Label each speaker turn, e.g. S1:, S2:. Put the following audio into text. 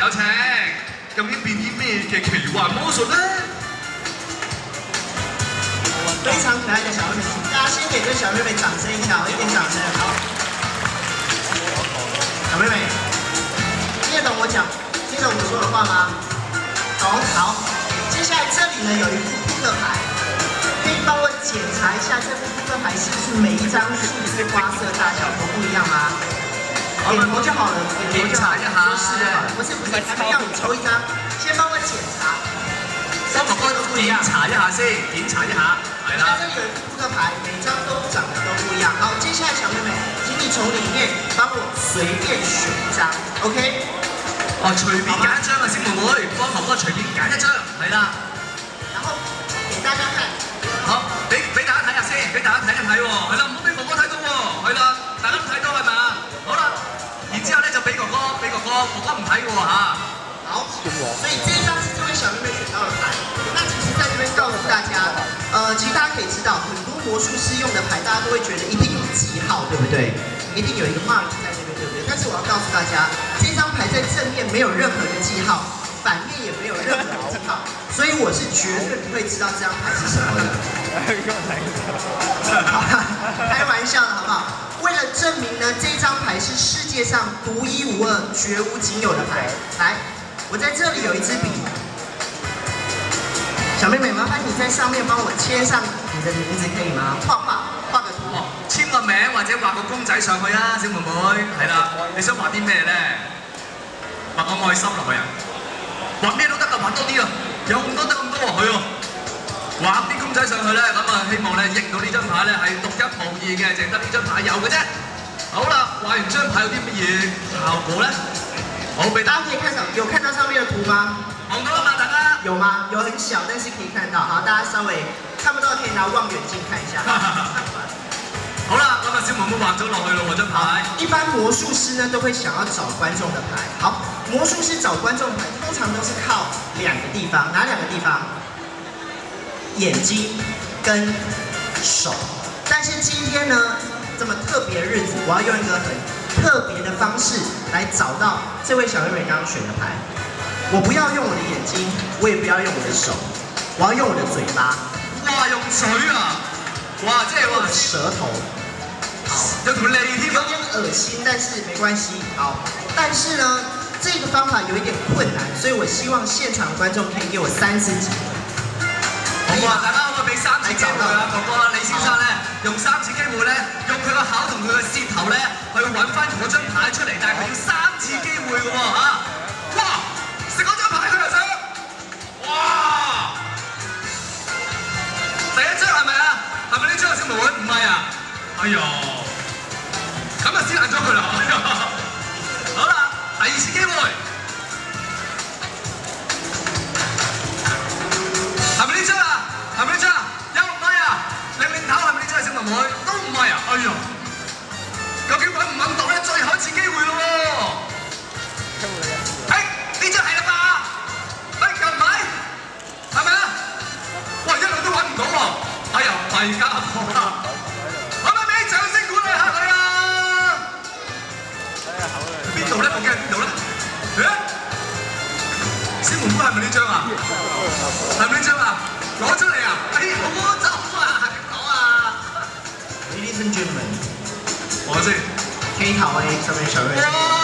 S1: 有請。究竟變啲咩嘅奇幻魔術咧？
S2: 非常可愛的小妹妹，請大家先給這小妹妹掌聲一下，一點掌聲。好，小妹妹，聽得懂我講，聽懂我說的話嗎？懂。好，接下來這裡呢有一副撲克牌，可以幫我檢查一下這副撲克牌是不是每一張數字花色大小都不一樣嗎？點頭就好了，點頭就好了。不是，還沒讓你抽一張，先幫我檢查。
S1: 幫哥哥檢查一下先，檢查一下，係啦。
S2: 這裡有一副撲克牌，每張都長得都不一樣。好，接下來小妹妹，請你從裡面幫我隨便選一張 ，OK？
S1: 哦，隨便揀一張啊，小妹妹，幫哥哥隨便揀一張，係啦。
S2: 然後給大家看。
S1: 好，俾大家睇下先，俾大家睇一睇喎，係啦，唔好俾哥哥睇到喎，係啦，大家都睇到係咪啊？好啦，然之後咧就俾哥哥唔睇喎嚇。
S2: 好，所以這一張是這位小妹妹選到的牌。那其實在這邊告訴大家，其實大家可以知道，很多魔術師用的牌，大家都會覺得一定有記號，對不對？一定有一個 mark 在那邊，對不對？但是我要告訴大家，這張牌在正面沒有任何的記號，反面也沒有任何的記號，所以我是絕對不會知道這張牌是什麼的。開玩笑的好不好？為了證明呢，這張牌是世界上獨一無二、絕無僅有的牌，來。 我在這裡有一支筆，小妹妹，麻煩你在上面幫我簽上你的名字，可以嗎？畫個圖。哦，
S1: 簽個名或者畫個公仔上去啊，小妹妹，係啦，你想畫啲咩咧？畫個愛心落去啊？畫咩都得㗎，畫多啲啊！有咁多得咁多喎，係啊！畫啲公仔上去咧，咁啊希望咧認到呢張牌咧係獨一無二嘅，淨得呢張牌有嘅啫。好啦，畫完張牌有啲乜嘢效果咧？
S2: 好，大家可以看到，有看到上面的圖嗎？
S1: 望到了嗎？大家
S2: 有嗎？有很小，但是可以看到。好，大家稍微看不到，可以拿望遠鏡看一下。
S1: 好啦，咁啊，小妹妹畫咗落去咯喎張牌。
S2: 一般魔術師呢都會想要找觀眾的牌。好，魔術師找觀眾牌通常都是靠兩個地方，哪兩個地方？眼睛跟手。但是今天呢，這麼特別的日子，我要用一個很特別的方式來找到這位小妹妹剛剛選的牌。我不要用我的眼睛，我也不要用我的手，我要用我的嘴巴。
S1: 哇，用嘴啊！哇，即係話
S2: 舌頭。好，
S1: 有條脷添，
S2: 有點惡心，但是沒關係。好，但是呢，這個方法有一點困難，所以我希望現場觀眾可以給我3次機會。
S1: 好啊，大家可唔可以俾3次機會啊？哥哥李先生咧，用3次機會咧，用佢個口同佢個舌頭咧，去揾翻嗰張牌出嚟，但係佢要3次機會嘅喎嚇！哇，食嗰張牌佢又想，哇！第一張係咪啊？係咪呢張啊，小妹妹？唔係啊！哎呀，咁啊撕爛咗佢啦！好啦，第2次機會。 係咪呢張啊？係咪呢張啊？有唔係啊？擰頭係咪呢張啊？小妹妹都唔係啊！哎呀，究竟揾唔揾到咧？最後一次機會咯喎！誒，呢張係啦吧？誒，又唔係？係咪啊？哇，一路都揾唔到喎！哎呀，弊家伙啦！可唔可以俾掌聲鼓勵下佢啊？邊度咧？我驚係邊度咧？小妹妹係咪呢張啊？係咪呢張啊？攞出嚟啊！哎，好走啊！點講啊
S2: ？Ladies and gentlemen，
S1: 我先。
S2: K 頭 A 上面小妹妹。